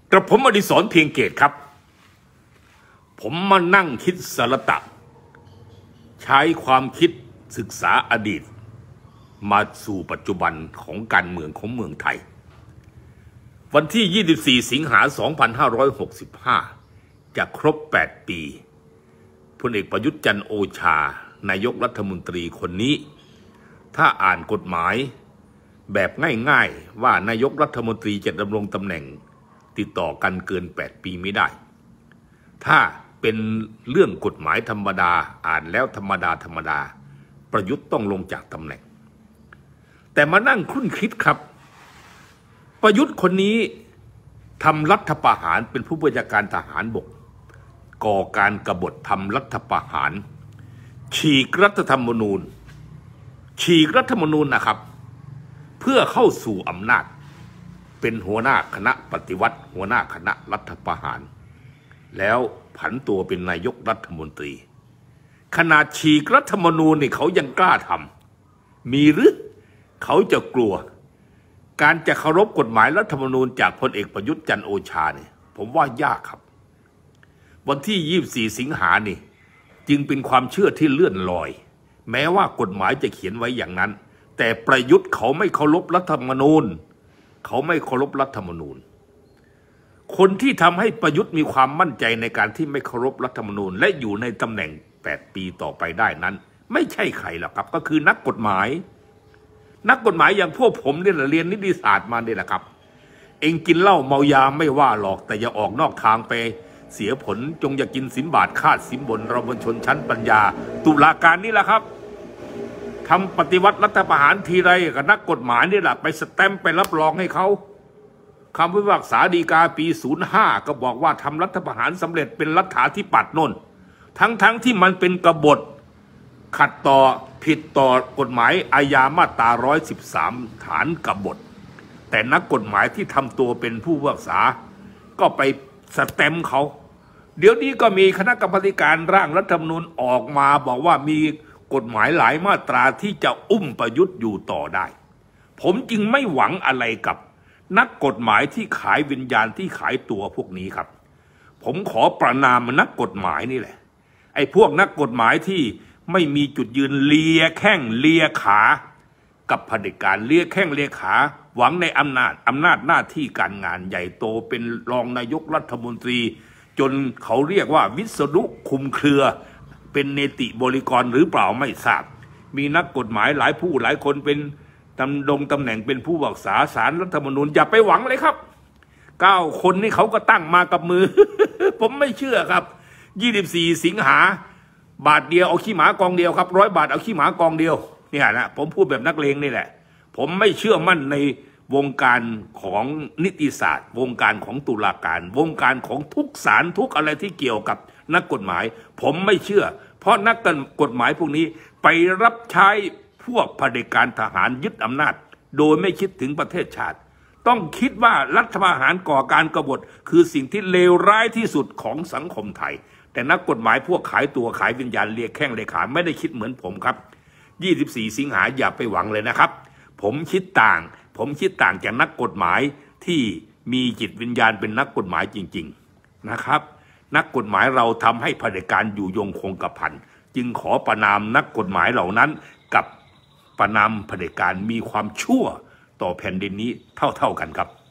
กระผมอดิศรเพียงเกตครับผมมานั่งคิดสารตะใช้ความคิดศึกษาอดีตมาสู่ปัจจุบันของการเมืองของเมืองไทยวันที่ 24 สิงหาคม 2565 จะครบ 8 ปีพลเอกประยุทธ์จันทร์โอชานายกรัฐมนตรีคนนี้ถ้าอ่านกฎหมายแบบง่ายๆว่านายกรัฐมนตรีจะดำรงตำแหน่งติดต่อกันเกิน 8 ปีไม่ได้ถ้าเป็นเรื่องกฎหมายธรรมดาอ่านแล้วธรรมดาประยุทธ์ต้องลงจากตำแหน่งแต่มานั่งคุ้นคิดครับประยุทธ์คนนี้ทำรัฐประหารเป็นผู้บัญชาการทหารบกก่อการกบฏทำรัฐประหารฉีกรัฐธรรมนูญนะครับเพื่อเข้าสู่อำนาจเป็นหัวหน้าคณะปฏิวัติหัวหน้าคณะรัฐประหารแล้วผันตัวเป็นนายกรัฐมนตรีขนาดฉีกรัฐธรรมนูญนี่เขายังกล้าทำมีหรือเขาจะกลัวการจะเคารพกฎหมายรัฐธรรมนูญจากพลเอกประยุทธ์จันทร์โอชาเนี่ยผมว่ายากครับวันที่ 24 สิงหานี่จึงเป็นความเชื่อที่เลื่อนลอยแม้ว่ากฎหมายจะเขียนไว้อย่างนั้นแต่ประยุทธ์เขาไม่เคารพรัฐธรรมนูญคนที่ทำให้ประยุทธ์มีความมั่นใจในการที่ไม่เคารพรัฐธรรมนูญและอยู่ในตำแหน่ง 8 ปีต่อไปได้นั้นไม่ใช่ใครหรอกครับก็คือนักกฎหมายอย่างพวกผมเนี่ยเรียนนิติศาสตร์มาเนี่ยแหละครับเองกินเหล้าเมายาไม่ว่าหรอกแต่อย่าออกนอกทางไปเสียผลจงอย่ากินสินบาทคาดสินบนเราบนชนชั้นปัญญาตุลาการนี่แหละครับทำปฏิวัติรัฐประหารทีไรกับนักกฎหมายนี่แหละไปสแตมป์ไปรับรองให้เขาคำพิพากษาฎีกาปี 05 ก็บอกว่าทำรัฐประหารสำเร็จเป็นรัฐาธิปัตย์โน่นทั้งที่มันเป็นกบฏขัดต่อผิดต่อกฎหมายอาญามาตรา 113 ฐานกบฏแต่นักกฎหมายที่ทำตัวเป็นผู้พิพากษาก็ไปสแตมป์เขาเดี๋ยวนี้ก็มีคณะกรรมการร่างรัฐธรรมนูญออกมาบอกว่ามีกฎหมายหลายมาตราที่จะอุ้มประยุทธ์อยู่ต่อได้ผมจึงไม่หวังอะไรกับนักกฎหมายที่ขายวิญญาณที่ขายตัวพวกนี้ครับผมขอประณามนักกฎหมายนี่แหละไอ้พวกนักกฎหมายที่ไม่มีจุดยืนเลียแข้งเลียขากับเผด็จการเลียแข้งเลียขาหวังในอำนาจหน้าที่การงานใหญ่โตเป็นรองนายกรัฐมนตรีจนเขาเรียกว่าวิษณุคุมเครือเป็นเนติบริกรหรือเปล่าไม่ทราบมีนักกฎหมายหลายคนเป็นตำแหน่งเป็นผู้พิพากษาศาลรัฐธรรมนูญอย่าไปหวังเลยครับ9 คนนี่เขาก็ตั้งมากับมือ ผมไม่เชื่อครับ24 สิงหาบาทเดียวเอาขี้หมากองเดียวครับ100 บาทเอาขี้หมากองเดียวเนี่ยนะผมพูดแบบนักเลงนี่แหละผมไม่เชื่อมั่นในวงการของนิติศาสตร์วงการของตุลาการวงการของทุกศาลทุกอะไรที่เกี่ยวกับนักกฎหมายผมไม่เชื่อเพราะนักกฎหมายพวกนี้ไปรับใช้พวกเผด็จการทหารยึดอำนาจโดยไม่คิดถึงประเทศชาติต้องคิดว่ารัฐประหารก่อการกบฏคือสิ่งที่เลวร้ายที่สุดของสังคมไทยแต่นักกฎหมายพวกขายตัวขายวิญญาณเลียแข้งเลียขาไม่ได้คิดเหมือนผมครับ24 สิงหาอย่าไปหวังเลยนะครับผมคิดต่างจากนักกฎหมายที่มีจิตวิญญาณเป็นนักกฎหมายจริงๆนะครับนักกฎหมายเราทำให้เผด็จการอยู่ยงคงกระพันจึงขอประณามนักกฎหมายเหล่านั้นกับประณามเผด็จการมีความชั่วต่อแผ่นดินนี้เท่ากันครับ